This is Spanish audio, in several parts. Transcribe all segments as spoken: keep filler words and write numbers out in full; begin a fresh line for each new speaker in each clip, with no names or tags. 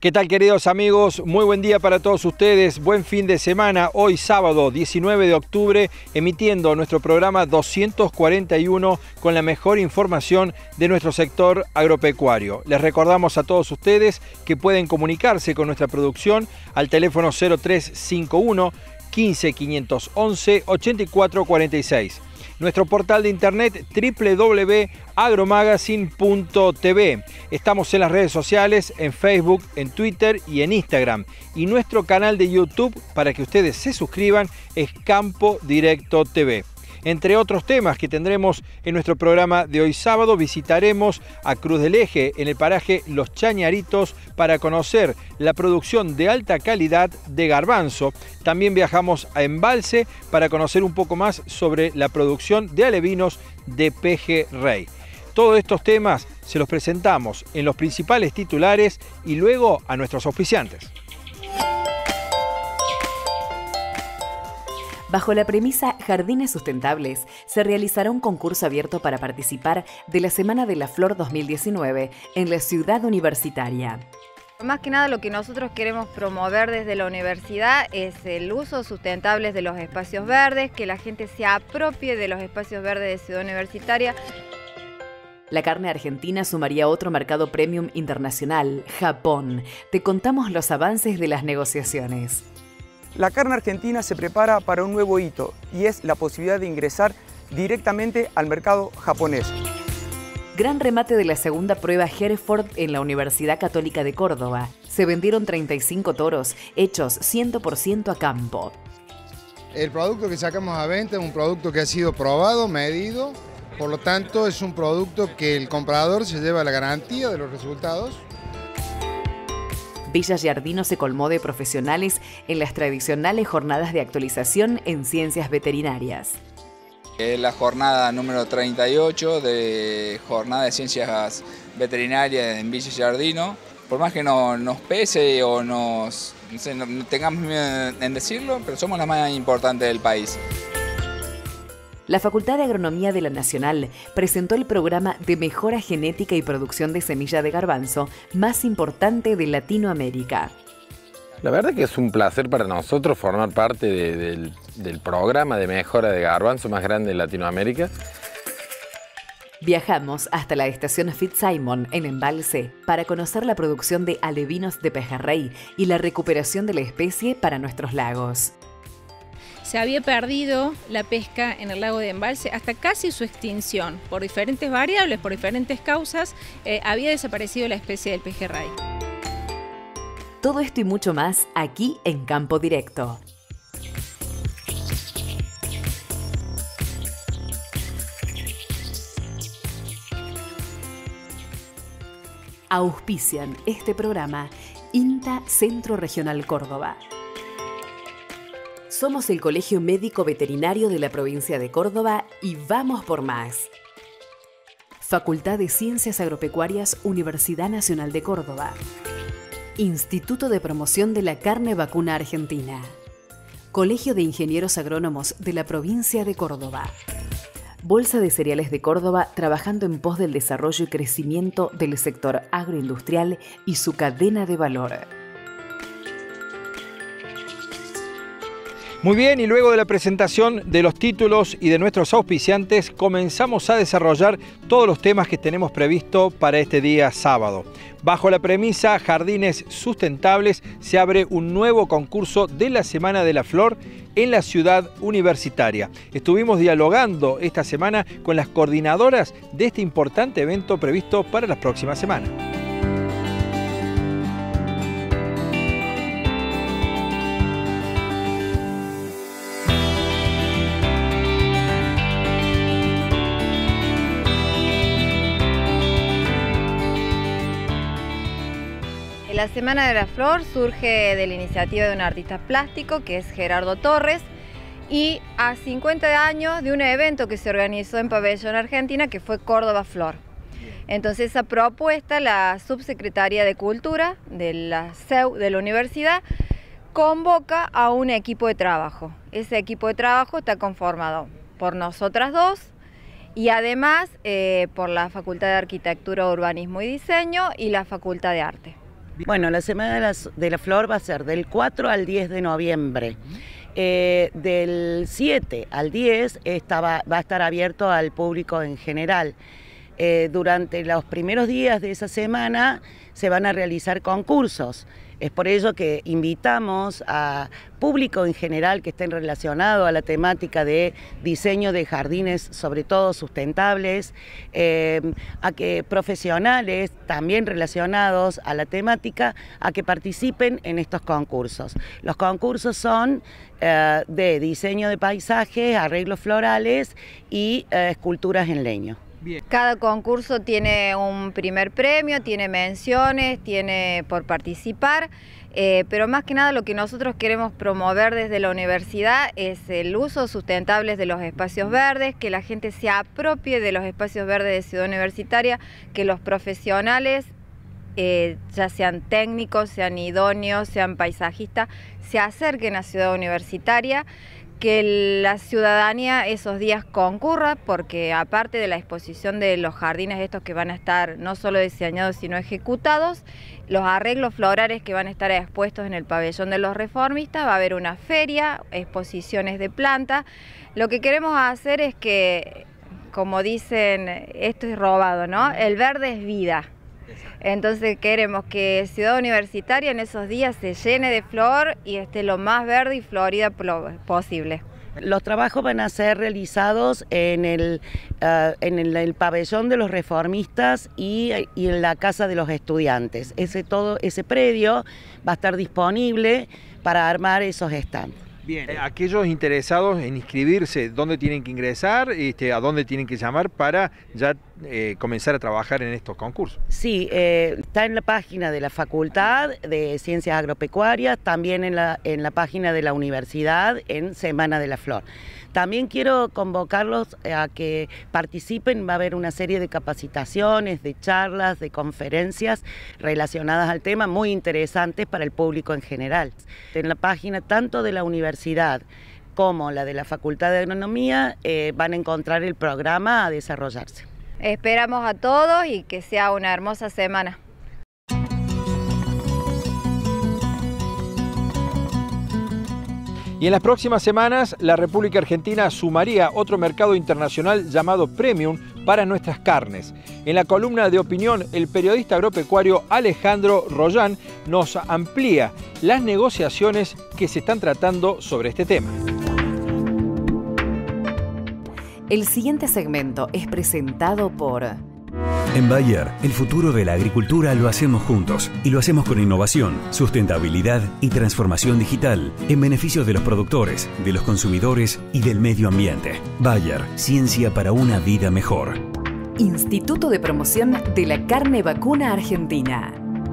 ¿Qué tal, queridos amigos? Muy buen día para todos ustedes, buen fin de semana. Hoy sábado diecinueve de octubre, emitiendo nuestro programa doscientos cuarenta y uno con la mejor información de nuestro sector agropecuario. Les recordamos a todos ustedes que pueden comunicarse con nuestra producción al teléfono cero tres cinco uno, quince, quinientos once, ochenta y cuatro cuarenta y seis. Nuestro portal de internet doble u doble u doble u punto agromagazine punto t v. Estamos en las redes sociales, en Facebook, en Twitter y en Instagram. Y nuestro canal de YouTube, para que ustedes se suscriban, es Campo Directo T V. Entre otros temas que tendremos en nuestro programa de hoy sábado, visitaremos a Cruz del Eje, en el paraje Los Chañaritos, para conocer la producción de alta calidad de garbanzo. También viajamos a Embalse para conocer un poco más sobre la producción de alevinos de pejerrey. Todos estos temas se los presentamos en los principales titulares y luego a nuestros auspiciantes.
Bajo la premisa Jardines Sustentables, se realizará un concurso abierto para participar de la Semana de la Flor dos mil diecinueve en la ciudad universitaria.
Más que nada lo que nosotros queremos promover desde la universidad es el uso sustentable de los espacios verdes, que la gente se apropie de los espacios verdes de Ciudad Universitaria.
La carne argentina sumaría otro mercado premium internacional, Japón. Te contamos los avances de las negociaciones.
La carne argentina se prepara para un nuevo hito y es la posibilidad de ingresar directamente al mercado japonés.
Gran remate de la segunda prueba Hereford en la Universidad Católica de Córdoba. Se vendieron treinta y cinco toros, hechos cien por ciento a campo.
El producto que sacamos a venta es un producto que ha sido probado, medido, por lo tanto es un producto que el comprador se lleva la garantía de los resultados.
Villa Giardino se colmó de profesionales en las tradicionales jornadas de actualización en ciencias veterinarias.
Es la jornada número treinta y ocho de jornada de ciencias veterinarias en Villa Giardino. Por más que no, nos pese o nos, no sé, no, no tengamos miedo en decirlo, pero somos la más importante del país.
La Facultad de Agronomía de la Nacional presentó el programa de mejora genética y producción de semilla de garbanzo más importante de Latinoamérica.
La verdad que es un placer para nosotros formar parte de, del, del programa de mejora de garbanzo más grande de Latinoamérica.
Viajamos hasta la estación Fitzsimon en Embalse para conocer la producción de alevinos de pejerrey y la recuperación de la especie para nuestros lagos.
Se había perdido la pesca en el lago de Embalse hasta casi su extinción. Por diferentes variables, por diferentes causas, eh, había desaparecido la especie del pejerrey.
Todo esto y mucho más aquí en Campo Directo. Auspician este programa INTA Centro Regional Córdoba. Somos el Colegio Médico Veterinario de la provincia de Córdoba y vamos por más. Facultad de Ciencias Agropecuarias, Universidad Nacional de Córdoba. Instituto de Promoción de la Carne Vacuna Argentina. Colegio de Ingenieros Agrónomos de la provincia de Córdoba. Bolsa de Cereales de Córdoba, trabajando en pos del desarrollo y crecimiento del sector agroindustrial y su cadena de valor.
Muy bien, y luego de la presentación de los títulos y de nuestros auspiciantes, comenzamos a desarrollar todos los temas que tenemos previsto para este día sábado. Bajo la premisa Jardines Sustentables, se abre un nuevo concurso de la Semana de la Flor en la ciudad universitaria. Estuvimos dialogando esta semana con las coordinadoras de este importante evento previsto para la próxima semana.
La Semana de la Flor surge de la iniciativa de un artista plástico que es Gerardo Torres y a cincuenta años de un evento que se organizó en Pabellón Argentina que fue Córdoba Flor. Entonces esa propuesta la Subsecretaría de Cultura de la C E U de la universidad convoca a un equipo de trabajo. Ese equipo de trabajo está conformado por nosotras dos y además eh, por la Facultad de Arquitectura, Urbanismo y Diseño y la Facultad de Arte.
Bueno, la Semana de la, de la Flor va a ser del cuatro al diez de noviembre. Eh, del siete al diez esta va, va a estar abierto al público en general. Eh, durante los primeros días de esa semana se van a realizar concursos. Es por ello que invitamos a público en general que estén relacionado a la temática de diseño de jardines, sobre todo sustentables, eh, a que profesionales también relacionados a la temática, a que participen en estos concursos. Los concursos son eh, de diseño de paisajes, arreglos florales y eh, esculturas en leño.
Bien. Cada concurso tiene un primer premio, tiene menciones, tiene por participar, eh, pero más que nada lo que nosotros queremos promover desde la universidad es el uso sustentable de los espacios verdes, que la gente se apropie de los espacios verdes de Ciudad Universitaria, que los profesionales, eh, ya sean técnicos, sean idóneos, sean paisajistas, se acerquen a Ciudad Universitaria, que la ciudadanía esos días concurra, porque aparte de la exposición de los jardines estos que van a estar no solo diseñados sino ejecutados, los arreglos florales que van a estar expuestos en el pabellón de los reformistas, va a haber una feria, exposiciones de plantas. Lo que queremos hacer es que, como dicen, esto es robado, ¿no? El verde es vida. Entonces queremos que Ciudad Universitaria en esos días se llene de flor y esté lo más verde y florida posible.
Los trabajos van a ser realizados en el, uh, en el, el pabellón de los reformistas y, y en la casa de los estudiantes. Ese, todo, ese predio va a estar disponible para armar esos stands.
Bien, eh, aquellos interesados en inscribirse, ¿dónde tienen que ingresar? Este, ¿A dónde tienen que llamar para ya eh, comenzar a trabajar en estos concursos?
Sí, eh, está en la página de la Facultad de Ciencias Agropecuarias, también en la, en la página de la Universidad en Semana de la Flor. También quiero convocarlos a que participen, va a haber una serie de capacitaciones, de charlas, de conferencias relacionadas al tema, muy interesantes para el público en general. En la página tanto de la universidad como la de la Facultad de Agronomía eh, van a encontrar el programa a desarrollarse.
Esperamos a todos y que sea una hermosa semana.
Y en las próximas semanas, la República Argentina sumaría otro mercado internacional llamado Premium para nuestras carnes. En la columna de opinión, el periodista agropecuario Alejandro Rollán nos amplía las negociaciones que se están tratando sobre este tema.
El siguiente segmento es presentado por...
En Bayer, el futuro de la agricultura lo hacemos juntos y lo hacemos con innovación, sustentabilidad y transformación digital en beneficio de los productores, de los consumidores y del medio ambiente. Bayer, ciencia para una vida mejor.
Instituto de Promoción de la Carne Vacuna Argentina.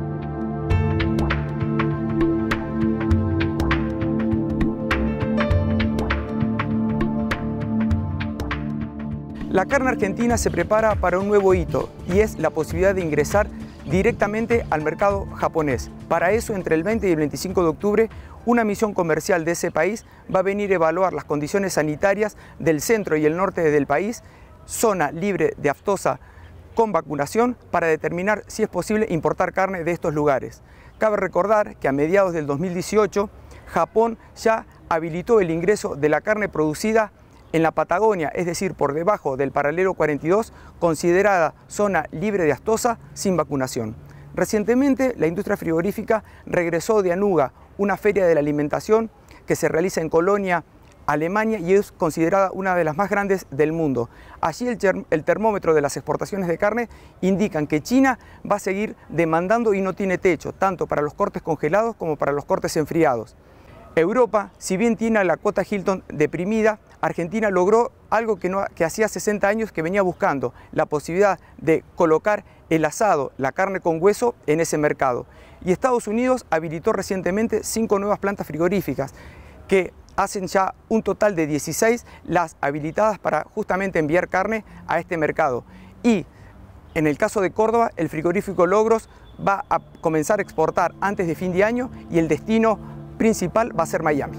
La carne argentina se prepara para un nuevo hito y es la posibilidad de ingresar directamente al mercado japonés. Para eso, entre el veinte y el veinticinco de octubre, una misión comercial de ese país va a venir a evaluar las condiciones sanitarias del centro y el norte del país, zona libre de aftosa con vacunación, para determinar si es posible importar carne de estos lugares. Cabe recordar que a mediados del dos mil dieciocho, Japón ya habilitó el ingreso de la carne producida en la Patagonia, es decir, por debajo del paralelo cuarenta y dos, considerada zona libre de aftosa sin vacunación. Recientemente, la industria frigorífica regresó de Anuga, una feria de la alimentación que se realiza en Colonia, Alemania, y es considerada una de las más grandes del mundo. Allí el, el termómetro de las exportaciones de carne indican que China va a seguir demandando y no tiene techo, tanto para los cortes congelados como para los cortes enfriados. Europa, si bien tiene la cuota Hilton deprimida, Argentina logró algo que, no, que hacía sesenta años que venía buscando, la posibilidad de colocar el asado, la carne con hueso, en ese mercado. Y Estados Unidos habilitó recientemente cinco nuevas plantas frigoríficas que hacen ya un total de dieciséis las habilitadas para justamente enviar carne a este mercado. Y en el caso de Córdoba, el frigorífico Logros va a comenzar a exportar antes de fin de año y el destino principal va a ser Miami.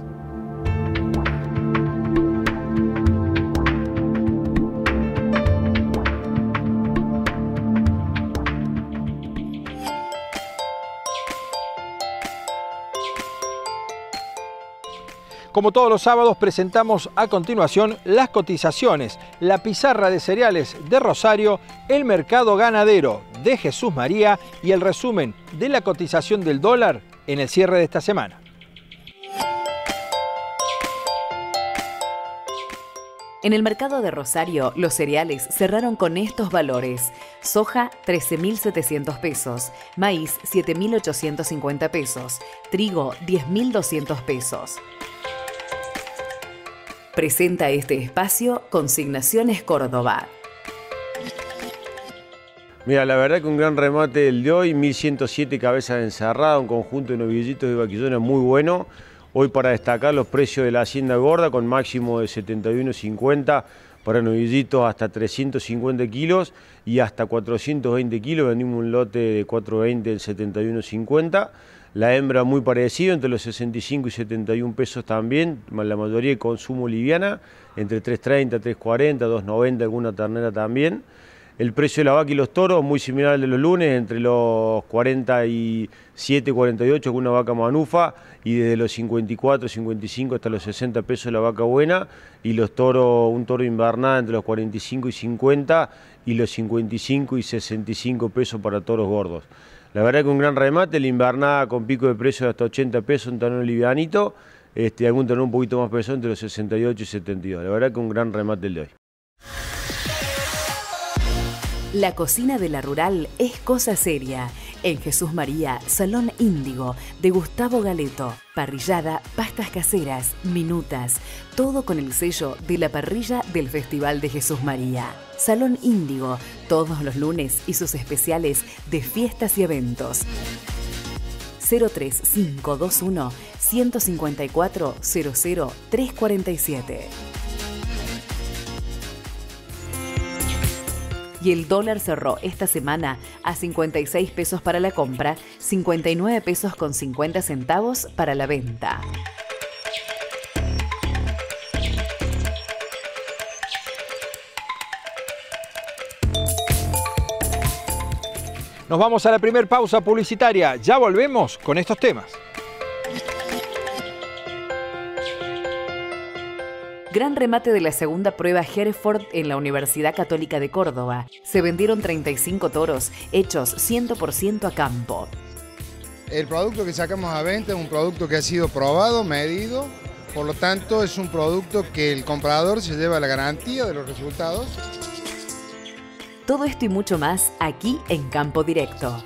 Como todos los sábados, presentamos a continuación las cotizaciones, la pizarra de cereales de Rosario, el mercado ganadero de Jesús María y el resumen de la cotización del dólar en el cierre de esta semana.
En el mercado de Rosario, los cereales cerraron con estos valores. Soja, trece mil setecientos pesos. Maíz, siete mil ochocientos cincuenta pesos. Trigo, diez mil doscientos pesos. Presenta este espacio Consignaciones Córdoba.
Mira, la verdad que un gran remate el de hoy, mil ciento siete cabezas encerradas, un conjunto de novillitos de vaquillones muy bueno. Hoy para destacar los precios de la hacienda gorda con máximo de setenta y uno cincuenta para novillitos hasta trescientos cincuenta kilos y hasta cuatrocientos veinte kilos. Vendimos un lote de cuatrocientos veinte en setenta y uno cincuenta. La hembra muy parecido, entre los sesenta y cinco y setenta y un pesos también, la mayoría de consumo liviana, entre trescientos treinta, trescientos cuarenta, doscientos noventa, alguna ternera también. El precio de la vaca y los toros, muy similar al de los lunes, entre los cuarenta y siete, cuarenta y ocho, con una vaca manufa, y desde los cincuenta y cuatro, cincuenta y cinco hasta los sesenta pesos la vaca buena, y los toros, un toro invernal entre los cuarenta y cinco y cincuenta, y los cincuenta y cinco y sesenta y cinco pesos para toros gordos. La verdad que un gran remate, la invernada con pico de precio de hasta ochenta pesos, un tanón livianito, este, algún tanón un poquito más pesado entre los sesenta y ocho y setenta y dos. La verdad que un gran remate el de hoy.
La cocina de la rural es cosa seria. En Jesús María, Salón Índigo, de Gustavo Galeto. Parrillada, pastas caseras, minutas. Todo con el sello de la parrilla del Festival de Jesús María. Salón Índigo, todos los lunes y sus especiales de fiestas y eventos. cero tres cinco dos uno, uno cinco cuatro, cero cero tres cuatro siete. Y el dólar cerró esta semana a cincuenta y seis pesos para la compra, cincuenta y nueve pesos con cincuenta centavos para la venta.
Nos vamos a la primera pausa publicitaria. Ya volvemos con estos temas.
Gran remate de la segunda prueba Hereford en la Universidad Católica de Córdoba. Se vendieron treinta y cinco toros, hechos cien por ciento a campo.
El producto que sacamos a venta es un producto que ha sido probado, medido, por lo tanto es un producto que el comprador se lleva la garantía de los resultados.
Todo esto y mucho más aquí en Campo Directo.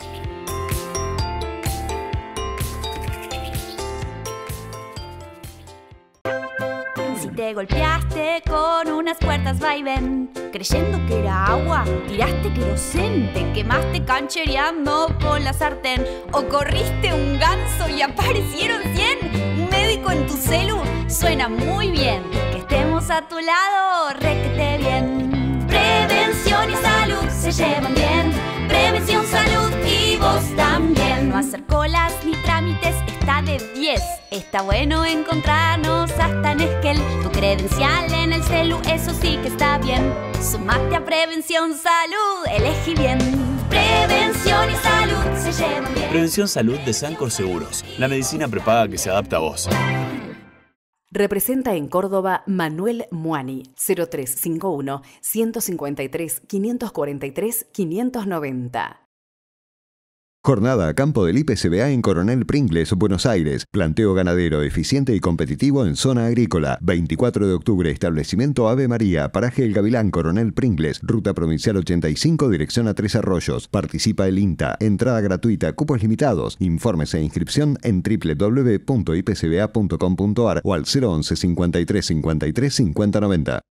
Te golpeaste con unas puertas vaivén, creyendo que era agua, tiraste querosén, te quemaste canchereando con la sartén, o corriste un ganso y aparecieron cien. Un médico en tu celu suena muy bien, que estemos a tu lado, requete bien. Prevención y salud se llevan bien, prevención, salud y vos también. No hacer colas ni trámites está de diez. Está bueno encontrarnos hasta en Esquel. Tu credencial en el celu, eso sí que está bien. Sumate a Prevención Salud, elegí bien. Prevención y salud se llevan bien.
Prevención Salud de Sancor Seguros, la medicina prepaga que se adapta a vos.
Representa en Córdoba Manuel Muani, cero tres cinco uno, uno cinco tres, cinco cuatro tres, quinientos noventa.
Jornada a campo del I P C B A en Coronel Pringles, Buenos Aires. Planteo ganadero eficiente y competitivo en zona agrícola. veinticuatro de octubre, establecimiento Ave María, paraje El Gavilán, Coronel Pringles, ruta provincial ochenta y cinco, dirección a Tres Arroyos. Participa el INTA. Entrada gratuita, cupos limitados. Informes e inscripción en doble u doble u doble u punto i p c b a punto com punto a r o al cero once, cincuenta y tres, cincuenta y tres, cincuenta noventa.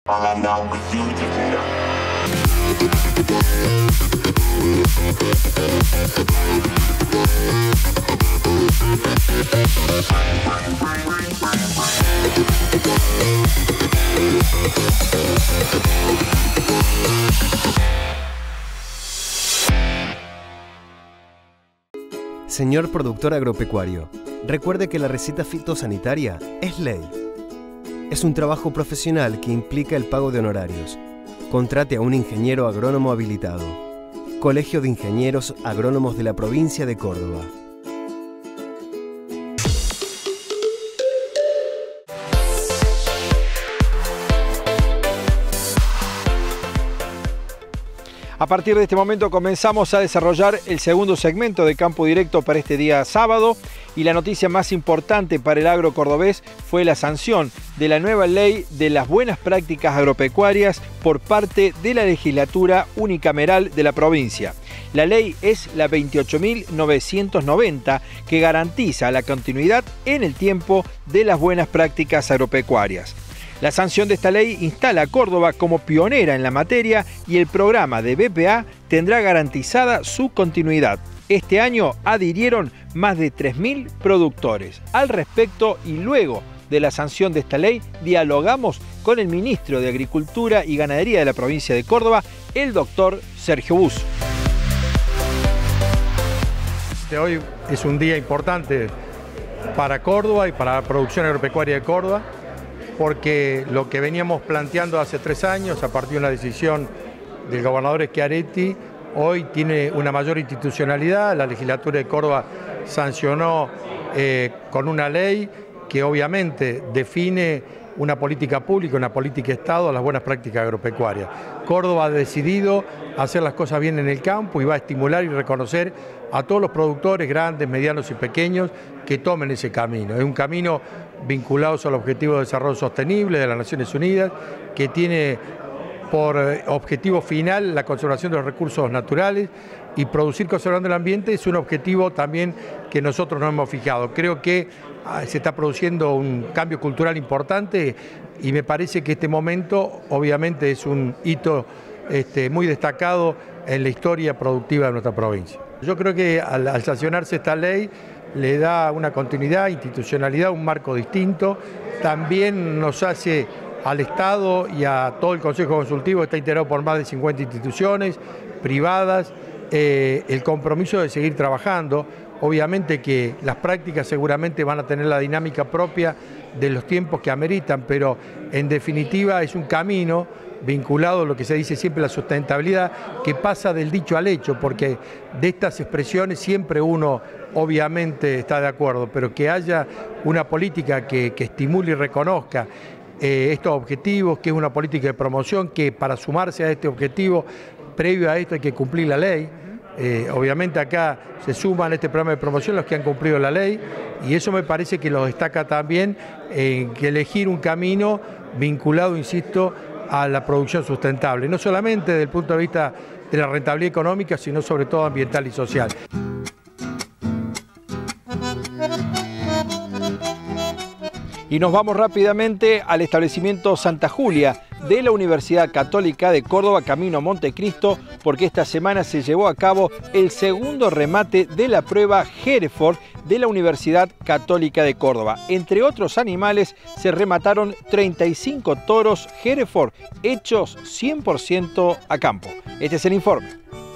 Señor productor agropecuario, recuerde que la receta fitosanitaria es ley. Es un trabajo profesional que implica el pago de honorarios. Contrate a un ingeniero agrónomo habilitado. Colegio de Ingenieros Agrónomos de la Provincia de Córdoba.
A partir de este momento comenzamos a desarrollar el segundo segmento de Campo Directo para este día sábado y la noticia más importante para el agro cordobés fue la sanción de la nueva ley de las buenas prácticas agropecuarias por parte de la legislatura unicameral de la provincia. La ley es la veintiocho mil novecientos noventa que garantiza la continuidad en el tiempo de las buenas prácticas agropecuarias. La sanción de esta ley instala a Córdoba como pionera en la materia y el programa de B P A tendrá garantizada su continuidad. Este año adhirieron más de tres mil productores. Al respecto y luego de la sanción de esta ley, dialogamos con el ministro de Agricultura y Ganadería de la provincia de Córdoba, el doctor Sergio Busso.
Hoy es un día importante para Córdoba y para la producción agropecuaria de Córdoba, porque lo que veníamos planteando hace tres años, a partir de una decisión del gobernador Schiaretti, hoy tiene una mayor institucionalidad. La legislatura de Córdoba sancionó eh, con una ley que obviamente define una política pública, una política de Estado a las buenas prácticas agropecuarias. Córdoba ha decidido hacer las cosas bien en el campo y va a estimular y reconocer a todos los productores grandes, medianos y pequeños que tomen ese camino. Es un camino vinculado al Objetivo de Desarrollo Sostenible de las Naciones Unidas, que tiene por objetivo final la conservación de los recursos naturales, y producir conservando el ambiente es un objetivo también que nosotros nos hemos fijado. Creo que se está produciendo un cambio cultural importante y me parece que este momento obviamente es un hito este, muy destacado en la historia productiva de nuestra provincia. Yo creo que al, al sancionarse esta ley le da una continuidad, institucionalidad, un marco distinto. También nos hace al Estado y a todo el Consejo Consultivo, está integrado por más de cincuenta instituciones privadas, eh, el compromiso de seguir trabajando. Obviamente que las prácticas seguramente van a tener la dinámica propia de los tiempos que ameritan, pero en definitiva es un camino vinculado a lo que se dice siempre la sustentabilidad, que pasa del dicho al hecho, porque de estas expresiones siempre uno obviamente está de acuerdo, pero que haya una política que, que estimule y reconozca eh, estos objetivos, que es una política de promoción, que para sumarse a este objetivo, previo a esto hay que cumplir la ley. Eh, obviamente acá se suman a este programa de promoción los que han cumplido la ley, y eso me parece que lo destaca también en eh, que elegir un camino vinculado, insisto, a la producción sustentable, no solamente desde el punto de vista de la rentabilidad económica, sino sobre todo ambiental y social.
Y nos vamos rápidamente al establecimiento Santa Julia de la Universidad Católica de Córdoba, camino a Montecristo, porque esta semana se llevó a cabo el segundo remate de la prueba Hereford de la Universidad Católica de Córdoba. Entre otros animales, se remataron treinta y cinco toros Hereford hechos cien por ciento a campo. Este es el informe.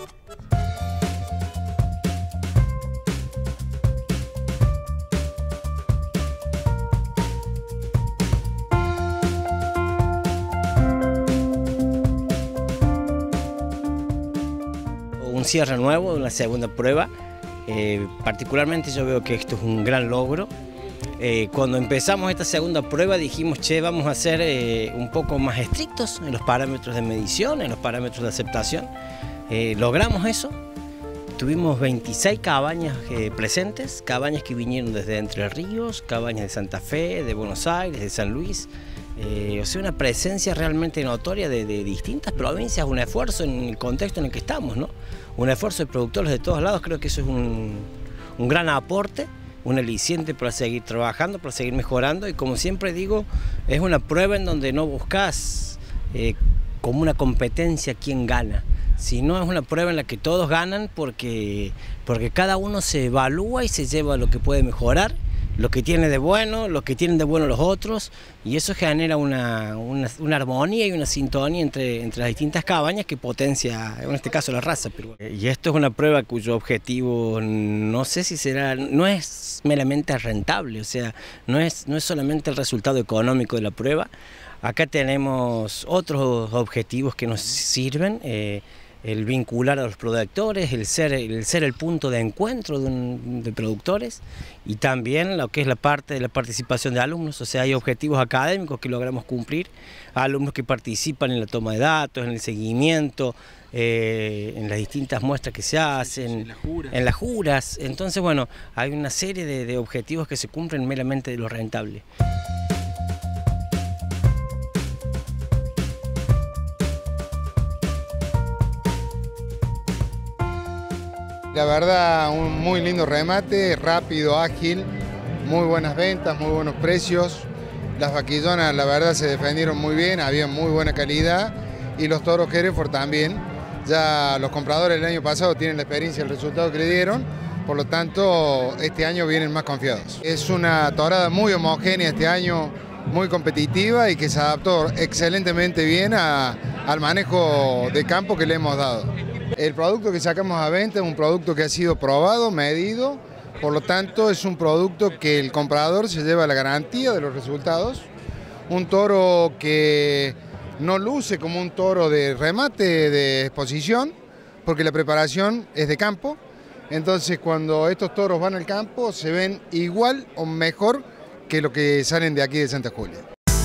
Un cierre nuevo, una segunda prueba. Eh, particularmente yo veo que esto es un gran logro. Eh, cuando empezamos esta segunda prueba dijimos, che, vamos a ser eh, un poco más estrictos en los parámetros de medición, en los parámetros de aceptación. Eh, logramos eso. Tuvimos veintiséis cabañas eh, presentes, cabañas que vinieron desde Entre Ríos, cabañas de Santa Fe, de Buenos Aires, de San Luis. Eh, o sea, una presencia realmente notoria de, de distintas provincias, un esfuerzo en el contexto en el que estamos, ¿no? Un esfuerzo de productores de todos lados. Creo que eso es un, un gran aporte, un aliciente para seguir trabajando, para seguir mejorando, y como siempre digo, es una prueba en donde no buscas eh, como una competencia quién gana, sino es una prueba en la que todos ganan porque, porque cada uno se evalúa y se lleva lo que puede mejorar, lo que tiene de bueno, lo que tienen de bueno los otros, y eso genera una, una, una armonía y una sintonía entre, entre las distintas cabañas que potencia, en este caso, la raza. Pero, y esto es una prueba cuyo objetivo no sé si será, no es meramente rentable, o sea, no es, no es solamente el resultado económico de la prueba. Acá tenemos otros objetivos que nos sirven. Eh, el vincular a los productores, el ser el, ser el punto de encuentro de, un, de productores, y también lo que es la parte de la participación de alumnos. O sea, hay objetivos académicos que logramos cumplir, alumnos que participan en la toma de datos, en el seguimiento, eh, en las distintas muestras que se hacen, en las juras. En las juras. Entonces, bueno, hay una serie de, de objetivos que se cumplen meramente de lo rentable.
La verdad, un muy lindo remate, rápido, ágil, muy buenas ventas, muy buenos precios. Las vaquillonas, la verdad, se defendieron muy bien, había muy buena calidad, y los toros Hereford también. Ya los compradores del año pasado tienen la experiencia, el resultado que le dieron, por lo tanto, este año vienen más confiados. Es una torada muy homogénea este año, muy competitiva y que se adaptó excelentemente bien a, al manejo de campo que le hemos dado. El producto que sacamos a venta es un producto que ha sido probado, medido, por lo tanto es un producto que el comprador se lleva la garantía de los resultados. Un toro que no luce como un toro de remate de exposición, porque la preparación es de campo. Entonces cuando estos toros van al campo se ven igual o mejor que lo que salen de aquí de Santa Julia.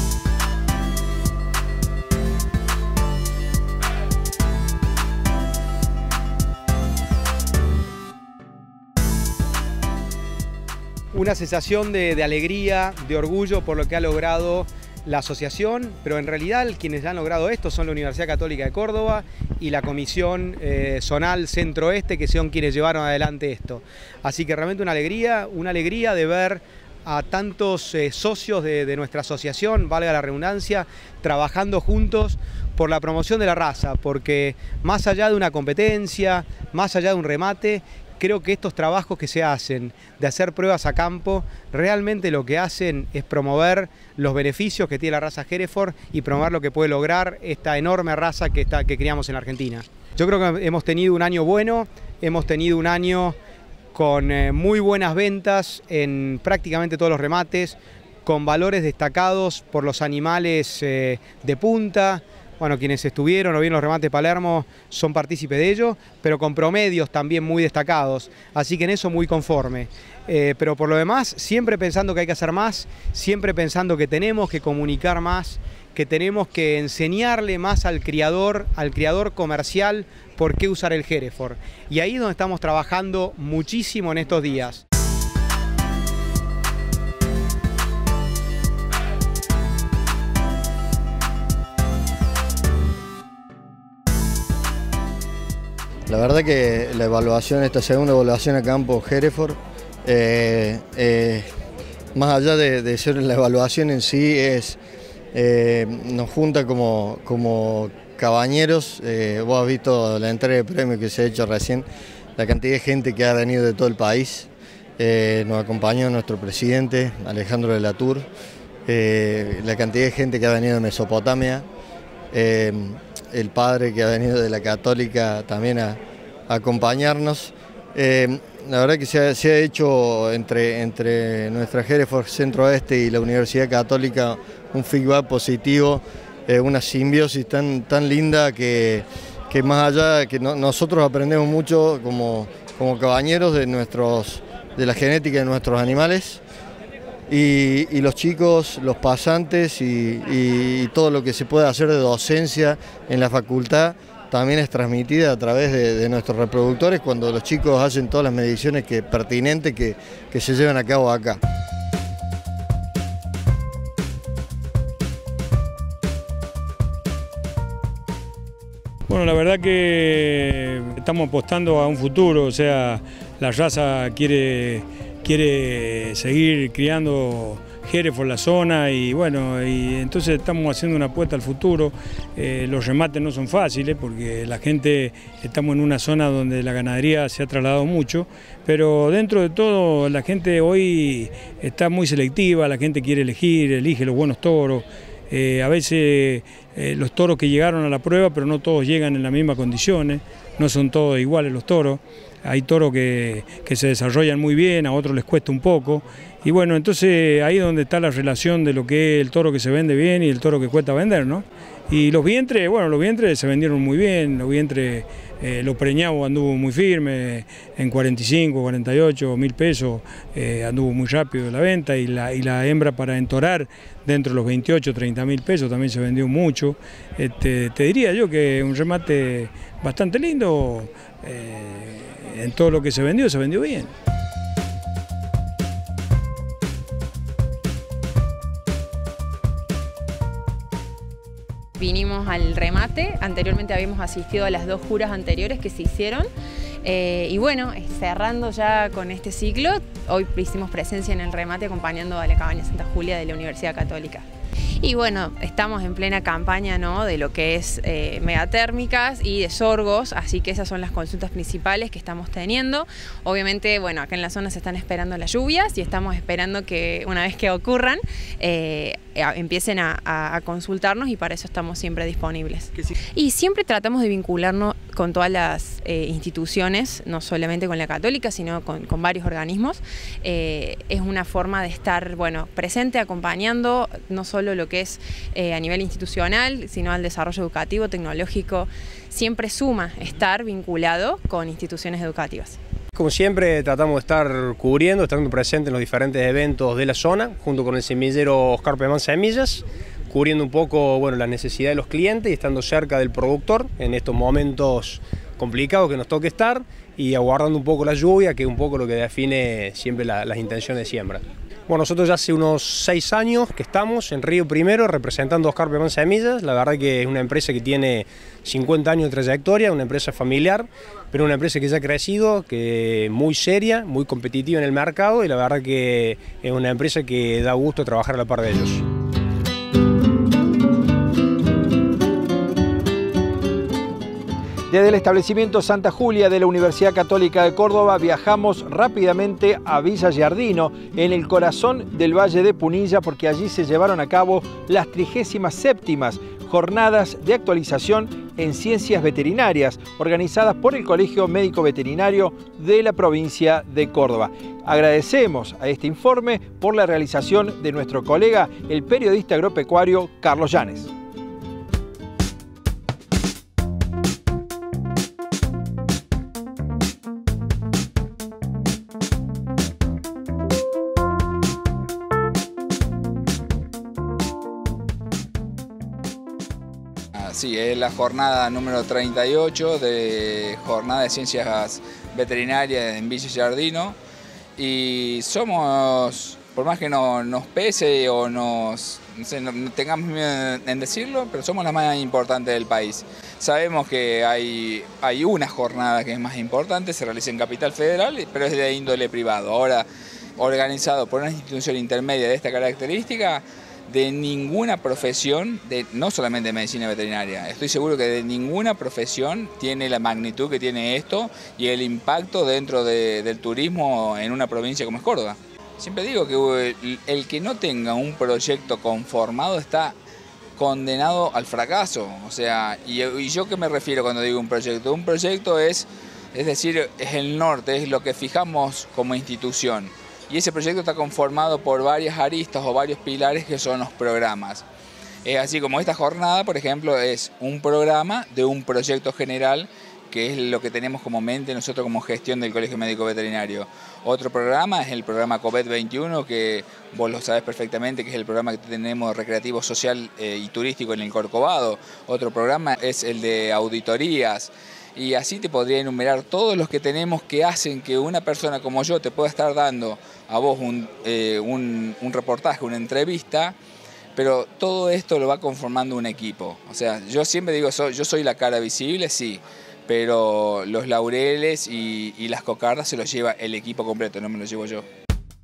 Una sensación de, de alegría, de orgullo por lo que ha logrado la asociación, pero en realidad quienes han logrado esto son la Universidad Católica de Córdoba y la Comisión eh, Zonal Centro-Oeste, que son quienes llevaron adelante esto. Así que realmente una alegría, una alegría de ver a tantos eh, socios de, de nuestra asociación, valga la redundancia, trabajando juntos por la promoción de la raza, porque más allá de una competencia, más allá de un remate, creo que estos trabajos que se hacen de hacer pruebas a campo, realmente lo que hacen es promover los beneficios que tiene la raza Hereford y promover lo que puede lograr esta enorme raza que, está, que criamos en la Argentina. Yo creo que hemos tenido un año bueno, hemos tenido un año con eh, muy buenas ventas en prácticamente todos los remates, con valores destacados por los animales eh, de punta. Bueno, quienes estuvieron o bien los remates Palermo son partícipes de ello, pero con promedios también muy destacados, así que en eso muy conforme. Eh, pero por lo demás, siempre pensando que hay que hacer más, siempre pensando que tenemos que comunicar más, que tenemos que enseñarle más al criador, al criador comercial, por qué usar el Hereford. Y ahí es donde estamos trabajando muchísimo en estos días.
La verdad que la evaluación, esta segunda evaluación a campo Hereford, eh, eh, más allá de, de ser la evaluación en sí, es, eh, nos junta como, como cabañeros. Eh, vos has visto la entrega de premios que se ha hecho recién, la cantidad de gente que ha venido de todo el país. Eh, nos acompañó nuestro presidente, Alejandro de la Tour, eh, la cantidad de gente que ha venido de Mesopotamia. Eh, el padre que ha venido de la Católica también a, a acompañarnos. Eh, la verdad que se ha, se ha hecho entre, entre nuestra Hereford Centro-Oeste y la Universidad Católica un feedback positivo, eh, una simbiosis tan, tan linda que, que más allá que no, nosotros aprendemos mucho como, como cabañeros de, nuestros, de la genética de nuestros animales. Y, y los chicos, los pasantes y, y, y todo lo que se puede hacer de docencia en la facultad también es transmitida a través de, de nuestros reproductores cuando los chicos hacen todas las mediciones que, pertinentes que, que se llevan a cabo acá.
Bueno, la verdad que estamos apostando a un futuro, o sea, la raza quiere... quiere seguir criando Hereford la zona y bueno, y entonces estamos haciendo una apuesta al futuro. Eh, los remates no son fáciles porque la gente, estamos en una zona donde la ganadería se ha trasladado mucho, pero dentro de todo la gente hoy está muy selectiva, la gente quiere elegir, elige los buenos toros. Eh, a veces eh, los toros que llegaron a la prueba, pero no todos llegan en las mismas condiciones, no son todos iguales los toros. Hay toros que, que se desarrollan muy bien, a otros les cuesta un poco. Y bueno, entonces ahí es donde está la relación de lo que es el toro que se vende bien y el toro que cuesta vender, ¿no? Y los vientres, bueno, los vientres se vendieron muy bien, los vientres, eh, los preñados anduvo muy firme, en cuarenta y cinco, cuarenta y ocho mil pesos, eh, anduvo muy rápido la venta, y la, y la hembra para entorar dentro de los veintiocho, treinta mil pesos también se vendió mucho. Este, te diría yo que un remate bastante lindo, eh, en todo lo que se vendió, se vendió bien.
Vinimos al remate, anteriormente habíamos asistido a las dos juras anteriores que se hicieron, eh, y bueno, cerrando ya con este ciclo, hoy hicimos presencia en el remate acompañando a la cabaña Santa Julia de la Universidad Católica. Y bueno, estamos en plena campaña, ¿no?, de lo que es eh, megatérmicas y de sorgos, así que esas son las consultas principales que estamos teniendo. Obviamente, bueno, acá en la zona se están esperando las lluvias y estamos esperando que una vez que ocurran, eh, empiecen a, a, a consultarnos, y para eso estamos siempre disponibles. Y siempre tratamos de vincularnos con todas las eh, instituciones, no solamente con la Católica, sino con, con varios organismos. Eh, es una forma de estar, bueno, presente, acompañando no solo lo que es eh, a nivel institucional, sino al desarrollo educativo, tecnológico. Siempre suma estar vinculado con instituciones educativas.
Como siempre, tratamos de estar cubriendo, estando presentes en los diferentes eventos de la zona, junto con el semillero Oscar Pemán Semillas, cubriendo un poco, bueno, la necesidad de los clientes y estando cerca del productor en estos momentos complicados que nos toque estar, y aguardando un poco la lluvia, que es un poco lo que define siempre la, las intenciones de siembra. Bueno, nosotros ya hace unos seis años que estamos en Río Primero representando a Oscar Pemán Semillas. La verdad que es una empresa que tiene cincuenta años de trayectoria, una empresa familiar, pero una empresa que ya ha crecido, que es muy seria, muy competitiva en el mercado, y la verdad que es una empresa que da gusto trabajar a la par de ellos.
Desde el establecimiento Santa Julia de la Universidad Católica de Córdoba viajamos rápidamente a Villa Giardino, en el corazón del Valle de Punilla, porque allí se llevaron a cabo las trigésimas séptimas jornadas de actualización en ciencias veterinarias, organizadas por el Colegio Médico Veterinario de la provincia de Córdoba. Agradecemos a este informe por la realización de nuestro colega, el periodista agropecuario Carlos Llanes.
Sí, es la jornada número treinta y ocho de jornada de ciencias veterinarias en Villa Giardino, y somos, por más que no, nos pese o nos, no sé, no, no tengamos miedo en decirlo, pero somos la más importante del país. Sabemos que hay, hay una jornada que es más importante, se realiza en Capital Federal, pero es de índole privado. Ahora, organizado por una institución intermedia de esta característica, de ninguna profesión, de, no solamente de medicina veterinaria, estoy seguro que de ninguna profesión tiene la magnitud que tiene esto y el impacto dentro de, del turismo en una provincia como es Córdoba. Siempre digo que el, el que no tenga un proyecto conformado está condenado al fracaso. O sea, y, y yo qué me refiero cuando digo un proyecto. Un proyecto es, es decir, es el norte, es lo que fijamos como institución. Y ese proyecto está conformado por varias aristas o varios pilares que son los programas. Es así como esta jornada, por ejemplo, es un programa de un proyecto general, que es lo que tenemos como mente nosotros como gestión del Colegio Médico Veterinario. Otro programa es el programa COVID veintiuno, que vos lo sabés perfectamente, que es el programa que tenemos recreativo, social eh, y turístico en el Corcovado. Otro programa es el de auditorías. Y así te podría enumerar todos los que tenemos que hacen que una persona como yo te pueda estar dando a vos un, eh, un, un reportaje, una entrevista, pero todo esto lo va conformando un equipo. O sea, yo siempre digo, soy, yo soy la cara visible, sí, pero los laureles y, y las cocardas se los lleva el equipo completo, no me los llevo yo.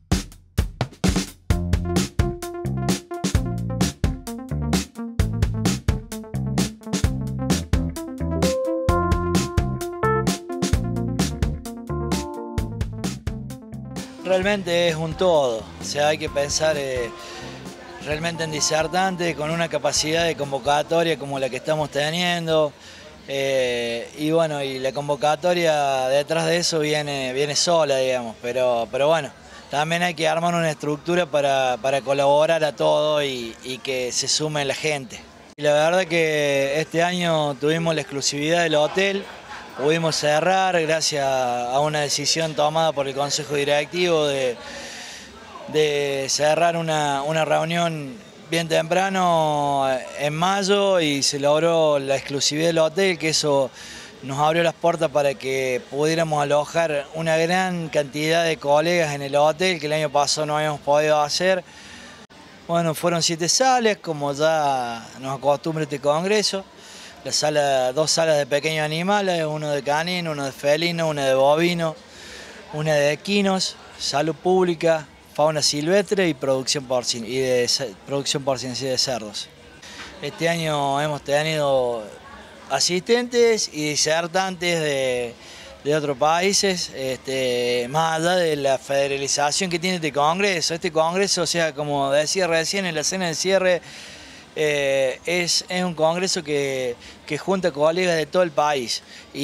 Realmente es un todo, o sea, hay que pensar eh, realmente en disertante con una capacidad de convocatoria como la que estamos teniendo, eh, y bueno, y la convocatoria detrás de eso viene, viene sola, digamos, pero, pero bueno, también hay que armar una estructura para, para colaborar a todo y, y que se sume la gente. Y la verdad que este año tuvimos la exclusividad del hotel, pudimos cerrar gracias a una decisión tomada por el Consejo Directivo de, de cerrar una, una reunión bien temprano en mayo y se logró la exclusividad del hotel, que eso nos abrió las puertas para que pudiéramos alojar una gran cantidad de colegas en el hotel que el año pasado no habíamos podido hacer. Bueno, fueron siete salas, como ya nos acostumbra este congreso. La sala, dos salas de pequeños animales, uno de canino, uno de felino, una de bovino, una de equinos, salud pública, fauna silvestre y producción porcina, y de producción porcina de cerdos. Este año hemos tenido asistentes y disertantes de, de otros países, este, más allá de la federalización que tiene este congreso. Este congreso, o sea, como decía recién en la cena de cierre, eh, es, es un congreso que, que junta colegas de todo el país.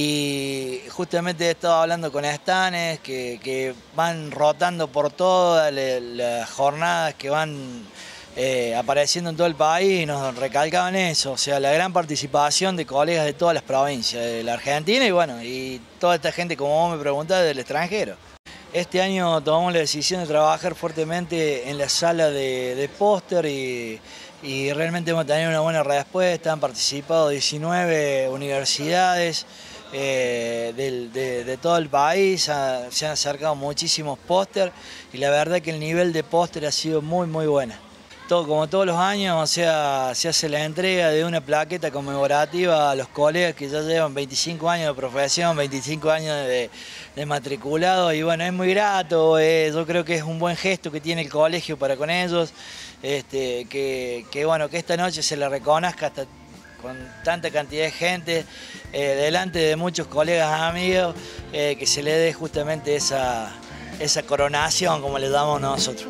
Y justamente he estado hablando con estanes que, que van rotando por todas las jornadas que van Eh, apareciendo en todo el país y nos recalcaban eso, o sea, la gran participación de colegas de todas las provincias de la Argentina y bueno, y toda esta gente, como vos me preguntás, del extranjero. Este año tomamos la decisión de trabajar fuertemente en la sala de, de póster y, y realmente hemos tenido una buena respuesta, han participado diecinueve universidades eh, del, de, de todo el país, ha, se han acercado muchísimos póster y la verdad que el nivel de póster ha sido muy muy bueno. Todo, como todos los años, o sea, se hace la entrega de una plaqueta conmemorativa a los colegas que ya llevan veinticinco años de profesión, veinticinco años de, de matriculado y bueno, es muy grato, eh, yo creo que es un buen gesto que tiene el colegio para con ellos, este, que, que bueno, que esta noche se le reconozca hasta con tanta cantidad de gente, eh, delante de muchos colegas amigos, eh, que se le dé justamente esa, esa coronación, como le damos nosotros.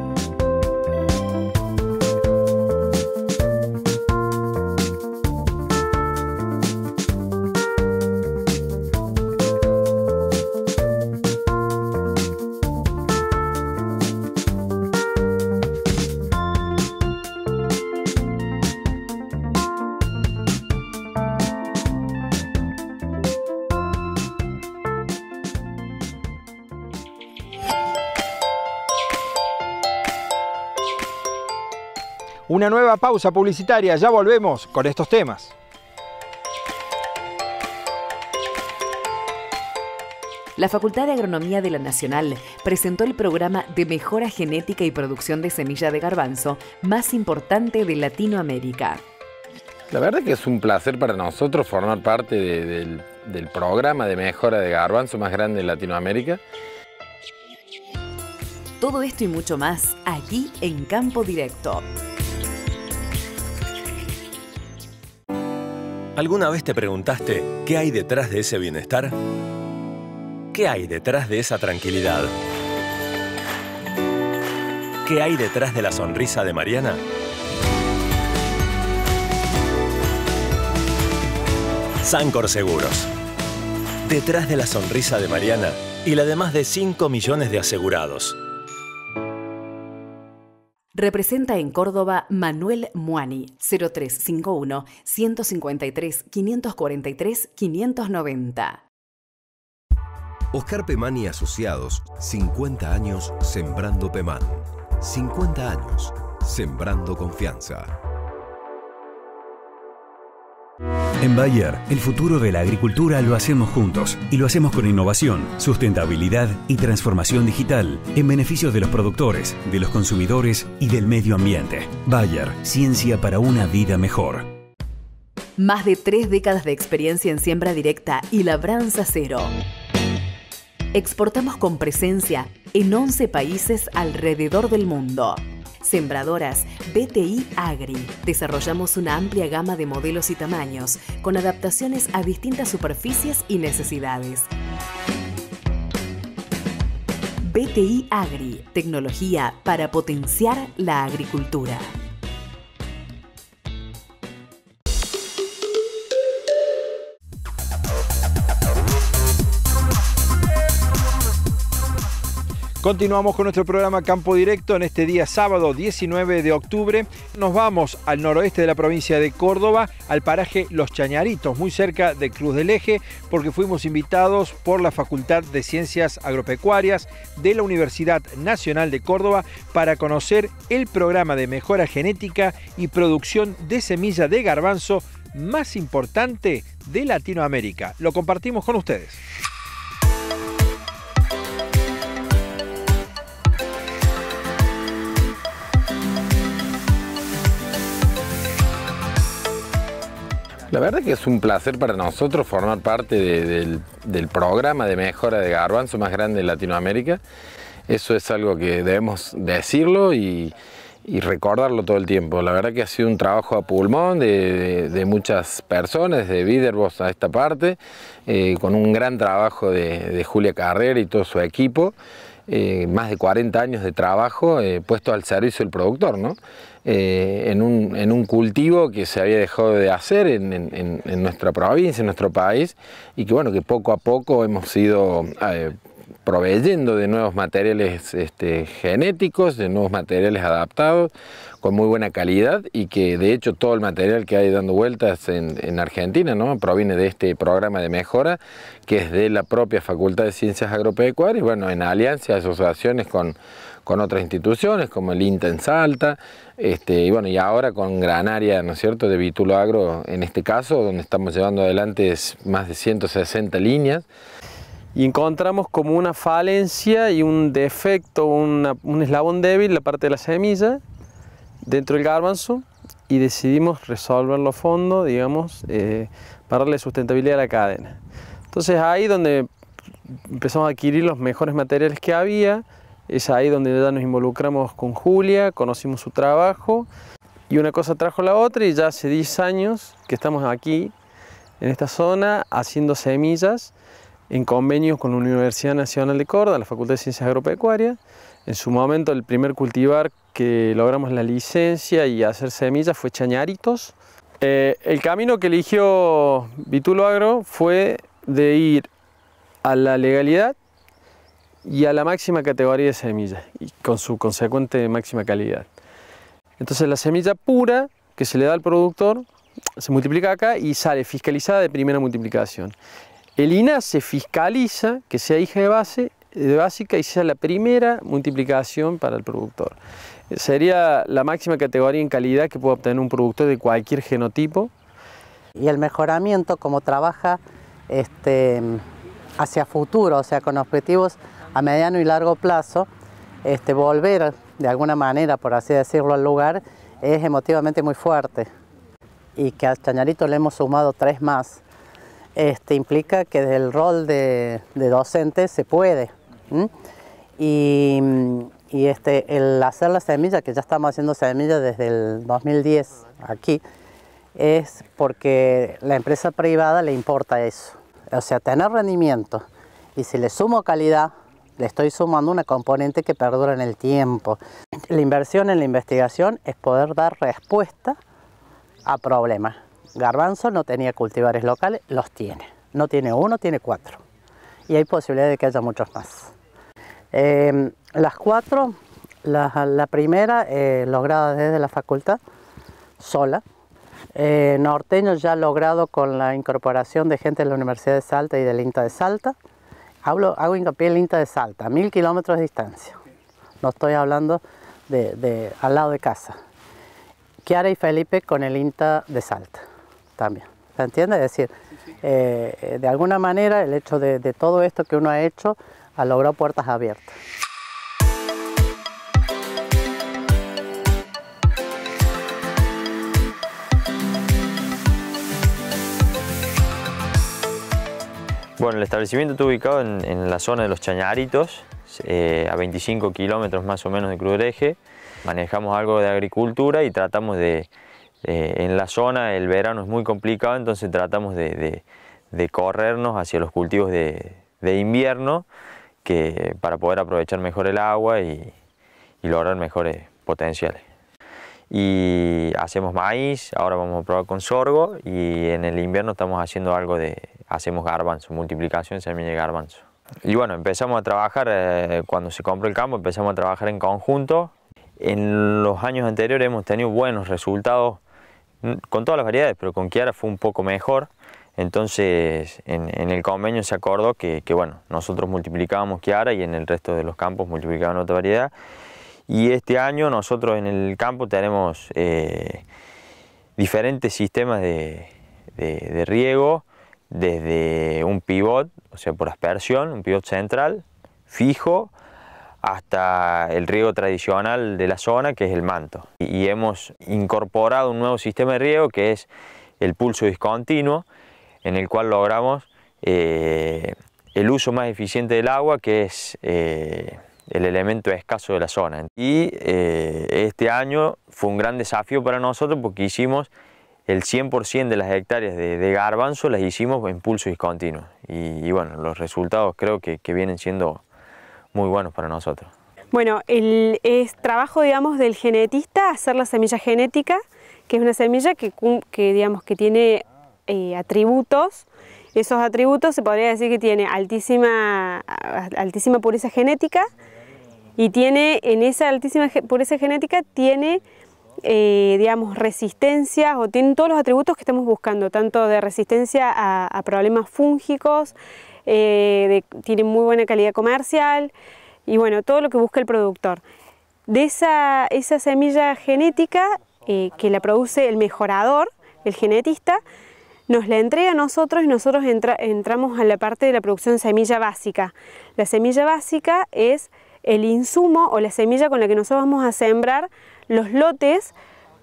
Una nueva pausa publicitaria, ya volvemos con estos temas.
La Facultad de Agronomía de la Nacional presentó el programa de mejora genética y producción de semilla de garbanzo más importante de Latinoamérica.
La verdad que es un placer para nosotros formar parte de, del, del programa de mejora de garbanzo más grande de Latinoamérica.
Todo esto y mucho más aquí en Campo Directo.
¿Alguna vez te preguntaste qué hay detrás de ese bienestar? ¿Qué hay detrás de esa tranquilidad? ¿Qué hay detrás de la sonrisa de Mariana? Sancor Seguros. Detrás de la sonrisa de Mariana y la de más de cinco millones de asegurados.
Representa en Córdoba Manuel Muani, cero tres cinco uno, uno cinco tres, cinco cuatro tres, quinientos noventa.
Oscar Pemán y Asociados, cincuenta años sembrando Pemán. cincuenta años sembrando confianza.
En Bayer, el futuro de la agricultura lo hacemos juntos y lo hacemos con innovación, sustentabilidad y transformación digital en beneficio de los productores, de los consumidores y del medio ambiente. Bayer, ciencia para una vida mejor.
Más de tres décadas de experiencia en siembra directa y labranza cero. Exportamos con presencia en once países alrededor del mundo. Sembradoras B T I Agri. Desarrollamos una amplia gama de modelos y tamaños, con adaptaciones a distintas superficies y necesidades. B T I Agri. Tecnología para potenciar la agricultura.
Continuamos con nuestro programa Campo Directo en este día sábado diecinueve de octubre. Nos vamos al noroeste de la provincia de Córdoba, al paraje Los Chañaritos, muy cerca de Cruz del Eje, porque fuimos invitados por la Facultad de Ciencias Agropecuarias de la Universidad Nacional de Córdoba para conocer el programa de mejora genética y producción de semilla de garbanzo más importante de Latinoamérica. Lo compartimos con ustedes.
La verdad que es un placer para nosotros formar parte de, del, del programa de mejora de garbanzo más grande de Latinoamérica. Eso es algo que debemos decirlo y, y recordarlo todo el tiempo. La verdad que ha sido un trabajo a pulmón de, de, de muchas personas, de Widerbos a esta parte, eh, con un gran trabajo de, de Julia Carrera y todo su equipo. Eh, más de cuarenta años de trabajo eh, puesto al servicio del productor, ¿no? Eh, en, un, en un cultivo que se había dejado de hacer en, en, en nuestra provincia, en nuestro país, y que bueno, que poco a poco hemos ido eh, proveyendo de nuevos materiales este, genéticos, de nuevos materiales adaptados, con muy buena calidad, y que de hecho todo el material que hay dando vueltas en, en Argentina, ¿no?, proviene de este programa de mejora, que es de la propia Facultad de Ciencias Agropecuarias, bueno, en alianza, asociaciones con, con otras instituciones, como el INTA en Salta, este, y bueno, y ahora con gran área, ¿no es cierto?, de Vitulo Agro, en este caso, donde estamos llevando adelante más de ciento sesenta líneas.
Y encontramos como una falencia y un defecto, una, un eslabón débil, la parte de la semilla, dentro del garbanzo, y decidimos resolverlo a fondo, digamos, eh, para darle sustentabilidad a la cadena. Entonces ahí donde empezamos a adquirir los mejores materiales que había, es ahí donde ya nos involucramos con Julia, conocimos su trabajo, y una cosa trajo la otra, y ya hace diez años que estamos aquí, en esta zona, haciendo semillas, en convenios con la Universidad Nacional de Córdoba, la Facultad de Ciencias Agropecuarias. En su momento el primer cultivar que logramos la licencia y hacer semillas fue Chañaritos. Eh, el camino que eligió Vitulo Agro fue de ir a la legalidad y a la máxima categoría de semillas, y con su consecuente máxima calidad. Entonces la semilla pura que se le da al productor se multiplica acá y sale fiscalizada de primera multiplicación. El I N A se fiscaliza que sea hija de base, de básica, y sea la primera multiplicación para el productor. Sería la máxima categoría en calidad que puede obtener un productor de cualquier genotipo.
Y el mejoramiento, como trabaja este, hacia futuro, o sea, con objetivos a mediano y largo plazo, este, volver de alguna manera, por así decirlo, al lugar, es emotivamente muy fuerte. Y que a Chañarito le hemos sumado tres más. Este, implica que del rol de, de docente se puede. ¿Mm? Y, y este, el hacer la semilla, que ya estamos haciendo semillas desde el dos mil diez aquí, es porque la empresa privada le importa eso. O sea, tener rendimiento. Y si le sumo calidad, le estoy sumando una componente que perdura en el tiempo. La inversión en la investigación es poder dar respuesta a problemas. Garbanzo no tenía cultivares locales, los tiene. No tiene uno, tiene cuatro. Y hay posibilidad de que haya muchos más. Eh, las cuatro, la, la primera eh, lograda desde la facultad, sola. Eh, Norteño ya logrado con la incorporación de gente de la Universidad de Salta y del INTA de Salta. Hablo, hago hincapié en el INTA de Salta, a mil kilómetros de distancia. No estoy hablando de, de al lado de casa. Kiara y Felipe con el INTA de Salta. También, ¿se entiende? Es decir, eh, de alguna manera el hecho de, de todo esto que uno ha hecho ha logrado puertas abiertas.
Bueno, el establecimiento está ubicado en, en la zona de Los Chañaritos, eh, a veinticinco kilómetros más o menos de Cruz del Eje. Manejamos algo de agricultura y tratamos de... Eh, en la zona el verano es muy complicado, entonces tratamos de, de, de corrernos hacia los cultivos de, de invierno que, para poder aprovechar mejor el agua y, y lograr mejores potenciales. Y hacemos maíz, ahora vamos a probar con sorgo, y en el invierno estamos haciendo algo de, hacemos garbanzo, multiplicación de semilla de garbanzo. y bueno, empezamos a trabajar, eh, cuando se compró el campo, empezamos a trabajar en conjunto. En los años anteriores hemos tenido buenos resultados con todas las variedades, pero con Chiara fue un poco mejor. Entonces en, en el convenio se acordó que, que bueno, nosotros multiplicábamos Chiara y en el resto de los campos multiplicaban otra variedad. Y este año nosotros en el campo tenemos eh, diferentes sistemas de, de, de riego, desde un pivot, o sea por aspersión, un pivot central, fijo, hasta el riego tradicional de la zona, que es el manto. Y hemos incorporado un nuevo sistema de riego que es el pulso discontinuo, en el cual logramos eh, el uso más eficiente del agua, que es eh, el elemento escaso de la zona. Y eh, este año fue un gran desafío para nosotros porque hicimos el cien por ciento de las hectáreas de, de garbanzo, las hicimos en pulso discontinuo. Y, y bueno, los resultados creo que, que vienen siendo muy buenos para nosotros.
Bueno, el, es trabajo, digamos, del genetista hacer la semilla genética, que es una semilla que, que, digamos, que tiene eh, atributos. Esos atributos se podría decir que tiene altísima, altísima pureza genética, y tiene, en esa altísima pureza genética tiene, eh, digamos, resistencia, o tiene todos los atributos que estamos buscando, tanto de resistencia a, a problemas fúngicos, Eh, de, tiene muy buena calidad comercial y bueno, todo lo que busca el productor. De esa, esa semilla genética eh, que la produce el mejorador, el genetista, nos la entrega a nosotros y nosotros entra, entramos a la parte de la producción de semilla básica. La semilla básica es el insumo o la semilla con la que nosotros vamos a sembrar los lotes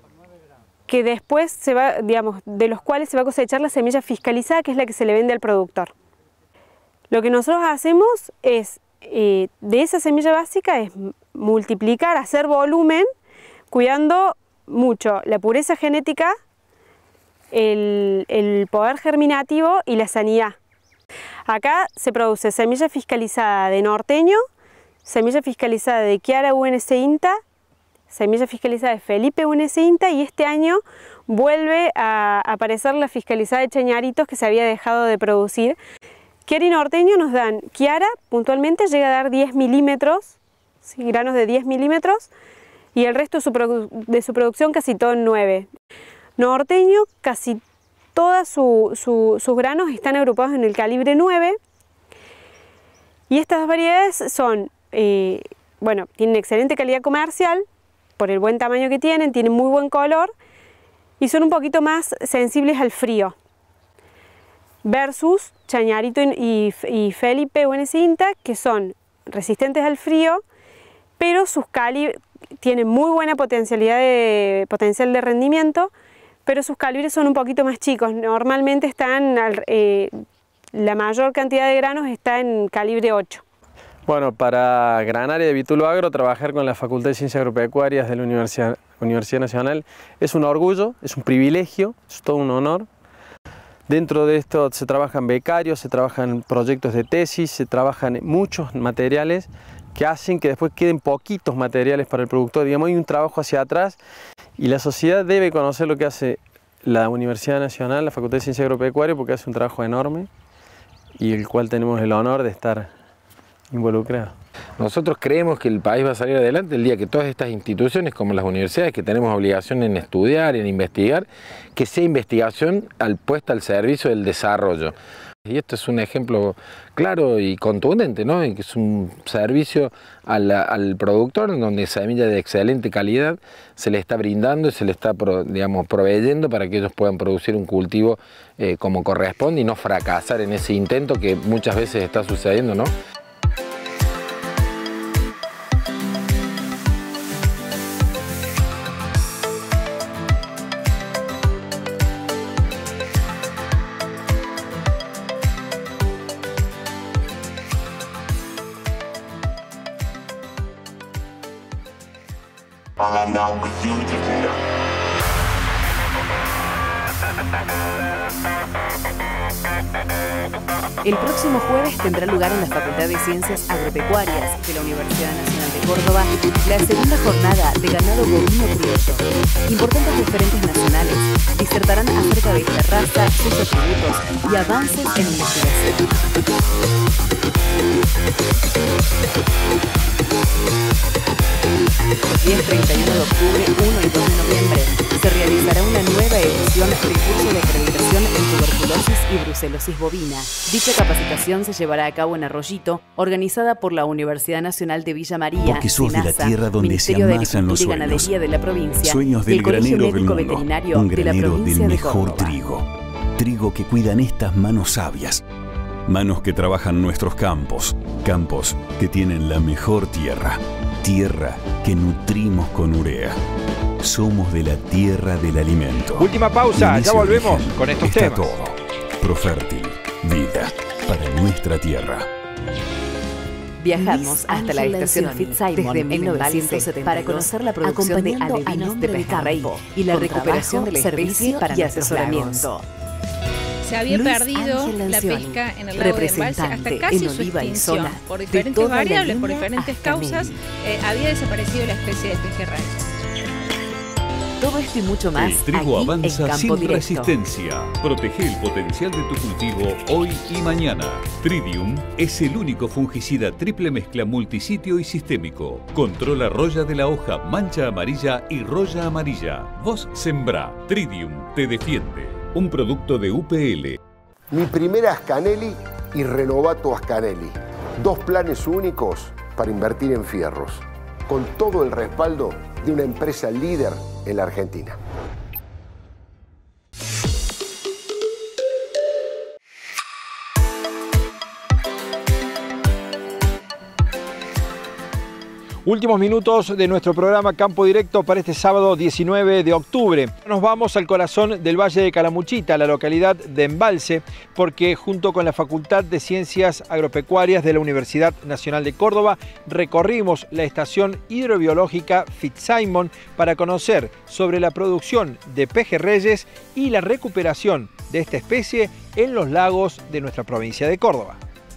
que después se va, digamos, de los cuales se va a cosechar la semilla fiscalizada, que es la que se le vende al productor. Lo que nosotros hacemos es, eh, de esa semilla básica, es multiplicar, hacer volumen, cuidando mucho la pureza genética, el, el poder germinativo y la sanidad. Acá se produce semilla fiscalizada de Norteño, semilla fiscalizada de Chiara U N C INTA, semilla fiscalizada de Felipe U N C INTA, y este año vuelve a aparecer la fiscalizada de Chañaritos, que se había dejado de producir. Chiara y Norteño nos dan, Chiara puntualmente llega a dar diez milímetros, ¿sí? Granos de diez milímetros, y el resto de su, de su producción casi todo en nueve. Norteño, casi todos su, su, sus granos están agrupados en el calibre nueve, y estas dos variedades son, eh, bueno, tienen excelente calidad comercial, por el buen tamaño que tienen, tienen muy buen color, y son un poquito más sensibles al frío. Versus Chañarito y, y Felipe U N C INTA, que son resistentes al frío, pero sus calibres tienen muy buena potencialidad de, potencial de rendimiento, pero sus calibres son un poquito más chicos. Normalmente están, eh, la mayor cantidad de granos está en calibre ocho.
Bueno, para Gran Área de Vitulo Agro, trabajar con la Facultad de Ciencias Agropecuarias de la Universidad, Universidad Nacional es un orgullo, es un privilegio, es todo un honor. Dentro de esto se trabajan becarios, se trabajan proyectos de tesis, se trabajan muchos materiales que hacen que después queden poquitos materiales para el productor. Digamos, hay un trabajo hacia atrás y la sociedad debe conocer lo que hace la Universidad Nacional, la Facultad de Ciencias Agropecuarias, porque hace un trabajo enorme y el cual tenemos el honor de estar involucrados.
Nosotros creemos que el país va a salir adelante el día que todas estas instituciones, como las universidades, que tenemos obligación en estudiar, en investigar, que sea investigación al, puesta al servicio del desarrollo. Y esto es un ejemplo claro y contundente, ¿no? En que es un servicio a la, al productor, donde semilla de excelente calidad se le está brindando y se le está, digamos, proveyendo para que ellos puedan producir un cultivo eh, como corresponde y no fracasar en ese intento que muchas veces está sucediendo, ¿no?
El próximo jueves tendrá lugar en la Facultad de Ciencias Agropecuarias de la Universidad Nacional de Córdoba la segunda jornada de ganado bovino criollo. Importantes referentes nacionales disertarán acerca de esta raza, sus atributos y avances en investigación. diez, treinta y uno de octubre, uno y dos de noviembre, se realizará una nueva edición del curso de acreditación en tuberculosis y brucelosis bovina. Dicha capacitación se llevará a cabo en Arroyito, organizada por la Universidad Nacional de Villa María,
Porque sos de la
SENASA,
tierra donde
Ministerio
se
de
amasan los
Agricultura y
sueños.
Ganadería de la provincia,
Sueños
y el
del
Colegio
granero del
Médico
mundo.
Veterinario
Un
de la
granero
provincia
del
de
mejor
Córdoba.
trigo. Trigo que cuidan estas manos sabias. Manos que trabajan nuestros campos. Campos que tienen la mejor tierra. Tierra que nutrimos con urea. Somos de la tierra del alimento.
Última pausa,
Y en
ya
ese
volvemos
origen
con estos
está
temas.
todo. Profértil, vida para nuestra tierra.
Viajamos
Miss
hasta la
Ángel
estación
Lancioni,
Fitzsimon
desde
en mil novecientos setenta para conocer la producción de
acompañando al
alevinos de
hombre de
pejerrey
campo,
y la
con
recuperación de la
trabajo,
especie
servicio
para
y
nuestros
asesoramiento.
Se había
Luis
perdido
Ángel
la
Lancioni,
pesca en el lago de Embalse hasta
representante
casi
en
su
Oliva y
extinción.
Zona,
Por
de
diferentes
toda la
variables, por
línea
diferentes
hasta
causas,
Neri.
eh, había desaparecido la especie del pejerrey.
Todo esto y mucho más
El trigo
aquí
avanza
en Campo
sin
Directo.
resistencia. Protege el potencial de tu cultivo hoy y mañana. Tridium es el único fungicida triple mezcla multisitio y sistémico. Controla roya de la hoja, mancha amarilla y roya amarilla. Vos sembrá. Tridium te defiende. Un producto de U P L.
Mi primera Ascanelli y Renovato Ascanelli. Dos planes únicos para invertir en fierros. Con todo el respaldo de una empresa líder en la Argentina.
Últimos minutos de nuestro programa Campo Directo para este sábado diecinueve de octubre. Nos vamos al corazón del Valle de Calamuchita, la localidad de Embalse, porque junto con la Facultad de Ciencias Agropecuarias de la Universidad Nacional de Córdoba recorrimos la estación hidrobiológica Fitzsimon para conocer sobre la producción de pejerreyes y la recuperación de esta especie en los lagos de nuestra provincia de Córdoba.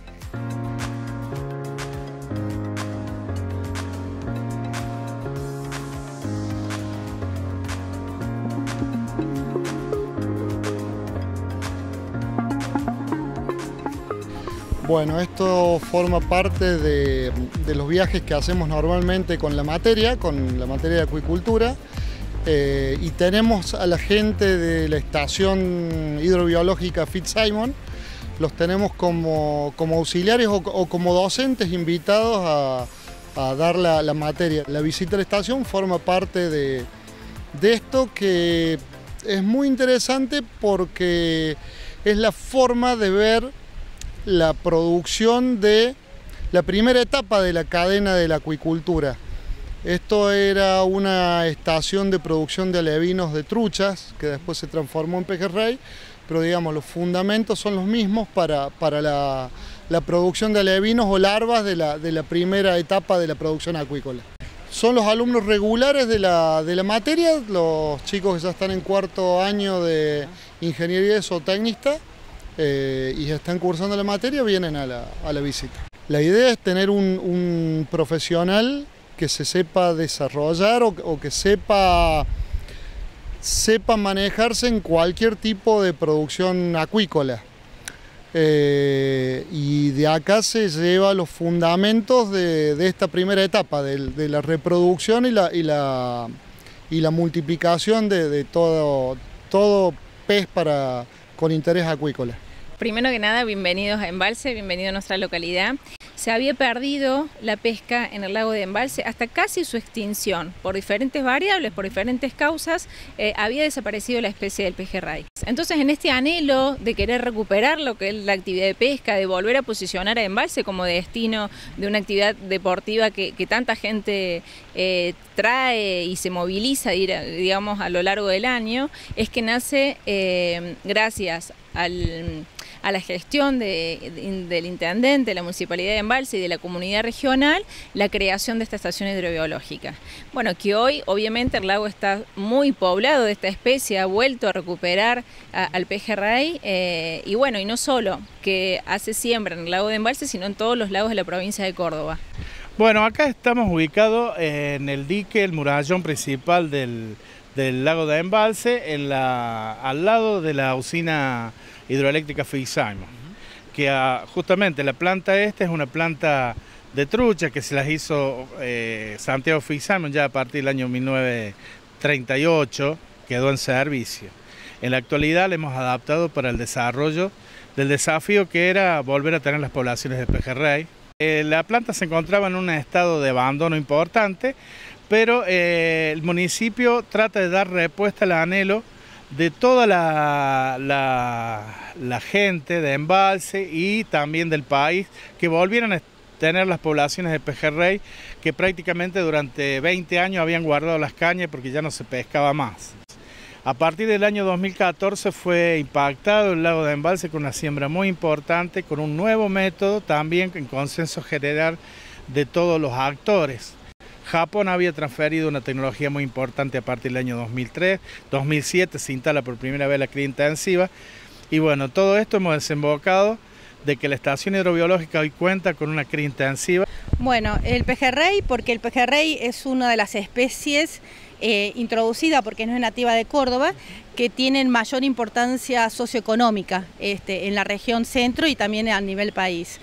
Bueno, esto forma parte de, de los viajes que hacemos normalmente con la materia, con la materia de acuicultura, eh, y tenemos a la gente de la estación hidrobiológica Fitzsimon, los tenemos como, como auxiliares o, o como docentes invitados a, a dar la, la materia. La visita a la estación forma parte de, de esto que es muy interesante porque es la forma de ver la producción de la primera etapa de la cadena de la acuicultura. Esto era una estación de producción de alevinos de truchas que después se transformó en pejerrey, pero digamos los fundamentos son los mismos para, para la, la producción de alevinos o larvas de la, de la primera etapa de la producción acuícola. Son los alumnos regulares de la, de la materia, los chicos que ya están en cuarto año de ingeniería de zootecnista, Eh, y están cursando la materia, vienen a la, a la visita. La idea es tener un, un profesional que se sepa desarrollar o, o que sepa, sepa manejarse en cualquier tipo de producción acuícola. Eh, y de acá se lleva los fundamentos de, de esta primera etapa, de, de la reproducción y la, y la, y la multiplicación de, de todo, todo pez para, con interés acuícola.
Primero que nada, bienvenidos a Embalse, bienvenido a nuestra localidad. Se había perdido la pesca en el lago de Embalse hasta casi su extinción. Por diferentes variables, por diferentes causas, eh, había desaparecido la especie del pejerrey. Entonces, en este anhelo de querer recuperar lo que es la actividad de pesca, de volver a posicionar a Embalse como destino de una actividad deportiva que, que tanta gente eh, trae y se moviliza, digamos, a lo largo del año, es que nace eh, gracias al... a la gestión de, de, del intendente, de la Municipalidad de Embalse y de la comunidad regional, la creación de esta estación hidrobiológica. Bueno, que hoy obviamente el lago está muy poblado de esta especie, ha vuelto a recuperar a, al pejerrey, eh, y bueno, y no solo que hace siembra en el lago de Embalse, sino en todos los lagos de la provincia de Córdoba.
Bueno, acá estamos ubicados en el dique, el murallón principal del, del lago de Embalse, en la, al lado de la usina hidroeléctrica Fitzsimon. que a, justamente la planta esta es una planta de trucha que se las hizo eh, Santiago Fitzsimons ya a partir del año mil novecientos treinta y ocho, quedó en servicio. En la actualidad la hemos adaptado para el desarrollo del desafío que era volver a tener las poblaciones de pejerrey. Eh, la planta se encontraba en un estado de abandono importante, pero eh, el municipio trata de dar respuesta al anhelo de toda la, la, la gente de Embalse y también del país que volvieran a tener las poblaciones de pejerrey que prácticamente durante veinte años habían guardado las cañas porque ya no se pescaba más. A partir del año dos mil catorce fue impactado el lago de Embalse con una siembra muy importante, con un nuevo método también en consenso general de todos los actores. Japón había transferido una tecnología muy importante a partir del año dos mil tres, dos mil siete se instala por primera vez la cría intensiva y bueno, todo esto hemos desembocado de que la estación hidrobiológica hoy cuenta con una cría intensiva.
Bueno, el pejerrey, porque el pejerrey es una de las especies eh, introducida porque no es nativa de Córdoba, que tienen mayor importancia socioeconómica este, en la región centro y también a nivel país.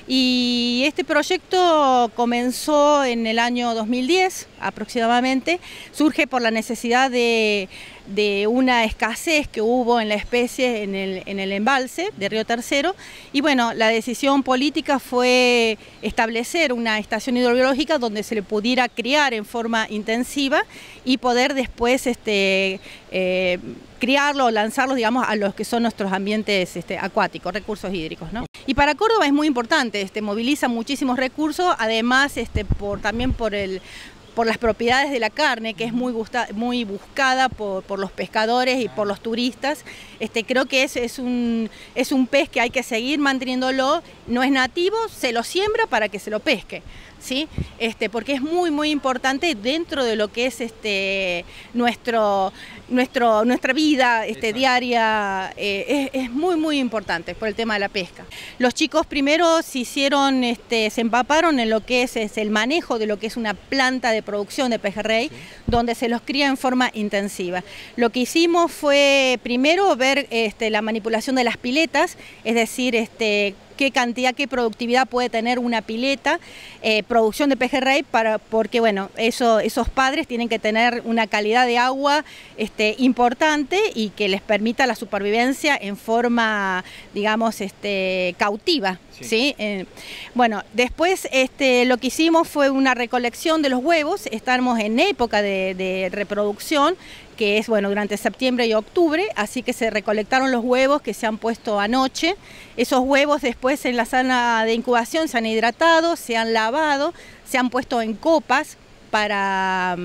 Y este proyecto comenzó en el año dos mil diez aproximadamente, surge por la necesidad de, de una escasez que hubo en la especie en el, en el embalse de Río Tercero y bueno, la decisión política fue establecer una estación hidrobiológica donde se le pudiera criar en forma intensiva y poder después este, eh, criarlo o lanzarlo, digamos, a los que son nuestros ambientes este, acuáticos, recursos hídricos, ¿no? Y para Córdoba es muy importante, este, moviliza muchísimos recursos, además este, por, también por, el, por las propiedades de la carne, que es muy, gusta, muy buscada por, por los pescadores y por los turistas. Este, creo que es, es, un, es un pez que hay que seguir manteniéndolo, no es nativo, se lo siembra para que se lo pesque. ¿Sí? Este, porque es muy muy importante dentro de lo que es este, nuestro, nuestro, nuestra vida este, diaria, eh, es, es muy muy importante por el tema de la pesca. Los chicos primero se hicieron, este, se empaparon en lo que es, es el manejo de lo que es una planta de producción de pejerrey, sí, donde se los cría en forma intensiva. Lo que hicimos fue primero ver este, la manipulación de las piletas, es decir, este, qué cantidad, qué productividad puede tener una pileta, eh, producción de pejerrey, para, porque bueno, eso, esos padres tienen que tener una calidad de agua este, importante y que les permita la supervivencia en forma, digamos, este, cautiva. Sí. ¿Sí? Eh, bueno, después este, lo que hicimos fue una recolección de los huevos, estamos en época de, de reproducción, que es bueno durante septiembre y octubre, así que se recolectaron los huevos que se han puesto anoche. Esos huevos después en la sala de incubación se han hidratado, se han lavado, se han puesto en copas para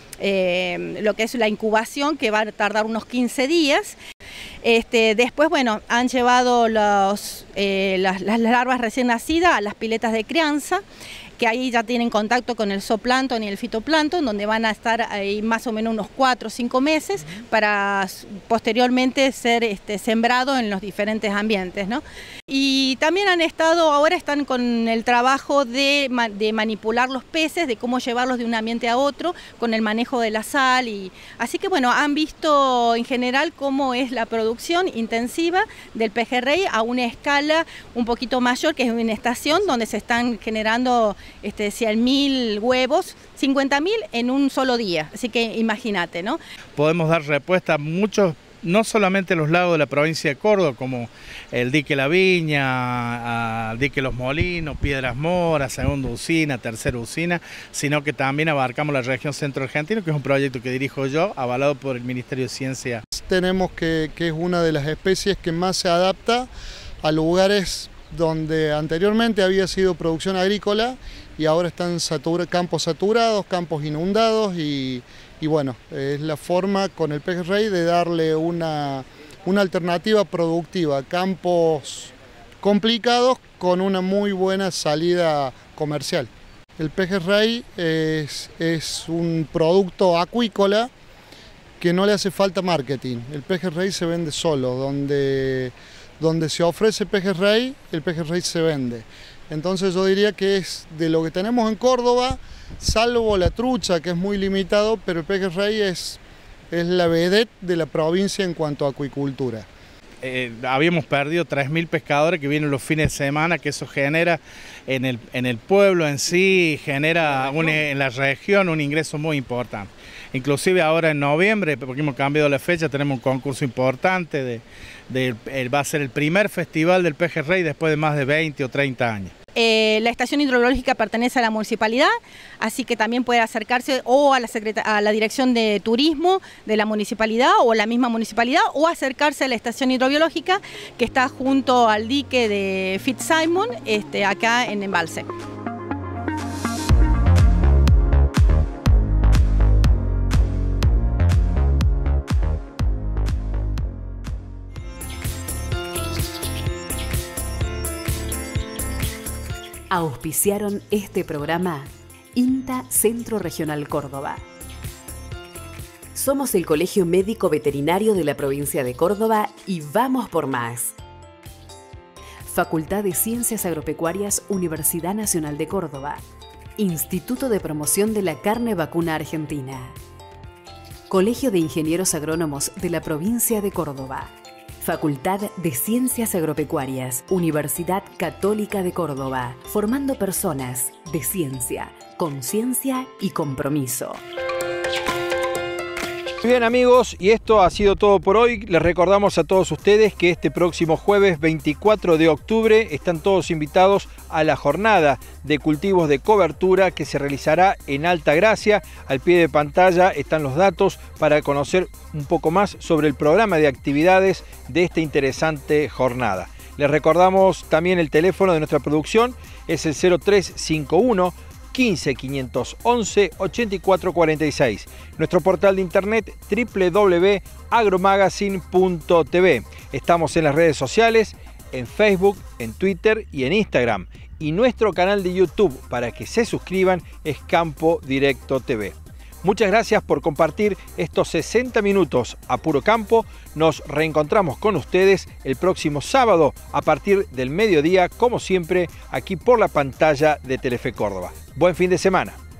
eh, lo que es la incubación, que va a tardar unos quince días. Este, después, bueno, han llevado los, eh, las, las larvas recién nacidas a las piletas de crianza, que ahí ya tienen contacto con el zooplancton y el fitoplancton, donde van a estar ahí más o menos unos cuatro o cinco meses para posteriormente ser este, sembrados en los diferentes ambientes, ¿no? Y también han estado, ahora están con el trabajo de, de manipular los peces, de cómo llevarlos de un ambiente a otro, con el manejo de la sal. Y, así que bueno, han visto en general cómo es la producción intensiva del pejerrey a una escala un poquito mayor, que es una estación donde se están generando Este, cien mil huevos, cincuenta mil en un solo día, así que imagínate, ¿no?
Podemos dar respuesta a muchos, no solamente los lagos de la provincia de Córdoba, como el dique La Viña, el dique Los Molinos, Piedras Moras, segunda usina, tercera usina, sino que también abarcamos la región centro argentina, que es un proyecto que dirijo yo, avalado por el Ministerio de Ciencia.
Tenemos que, que es una de las especies que más se adapta a lugares donde anteriormente había sido producción agrícola y ahora están satura, campos saturados, campos inundados y, y bueno, es la forma con el pejerrey de darle una, una alternativa productiva, campos complicados con una muy buena salida comercial. El pejerrey es, es un producto acuícola que no le hace falta marketing, el pejerrey se vende solo, donde donde se ofrece pejerrey, el pejerrey se vende. Entonces yo diría que es de lo que tenemos en Córdoba, salvo la trucha, que es muy limitado, pero el pejerrey es, es la vedette de la provincia en cuanto a acuicultura.
eh, habíamos perdido tres mil pescadores que vienen los fines de semana, que eso genera en el, en el pueblo en sí, genera un, en la región un ingreso muy importante. Inclusive ahora en noviembre, porque hemos cambiado la fecha, tenemos un concurso importante, de, de, de, va a ser el primer festival del pejerrey después de más de veinte o treinta años.
Eh, la estación hidrobiológica pertenece a la municipalidad, así que también puede acercarse o a la, a la dirección de turismo de la municipalidad o a la misma municipalidad, o acercarse a la estación hidrobiológica que está junto al dique de Fitzsimon, este, acá en Embalse.
Auspiciaron este programa INTA Centro Regional Córdoba. Somos el Colegio Médico Veterinario de la provincia de Córdoba y vamos por más. Facultad de Ciencias Agropecuarias, Universidad Nacional de Córdoba. Instituto de Promoción de la Carne Vacuna Argentina. Colegio de Ingenieros Agrónomos de la provincia de Córdoba. Facultad de Ciencias Agropecuarias, Universidad Católica de Córdoba, formando personas de ciencia, conciencia y compromiso.
Muy bien amigos, y esto ha sido todo por hoy. Les recordamos a todos ustedes que este próximo jueves veinticuatro de octubre están todos invitados a la jornada de cultivos de cobertura que se realizará en Altagracia. Al pie de pantalla están los datos para conocer un poco más sobre el programa de actividades de esta interesante jornada. Les recordamos también el teléfono de nuestra producción, es el cero tres cinco uno, quince, quinientos once, ochenta y cuatro cuarenta y seis. Nuestro portal de internet doble u doble u doble u punto agromagazine punto t v. Estamos en las redes sociales, en Facebook, en Twitter y en Instagram. Y nuestro canal de YouTube para que se suscriban es Campo Directo T V. Muchas gracias por compartir estos sesenta minutos a puro campo. Nos reencontramos con ustedes el próximo sábado a partir del mediodía, como siempre, aquí por la pantalla de Telefe Córdoba. Buen fin de semana.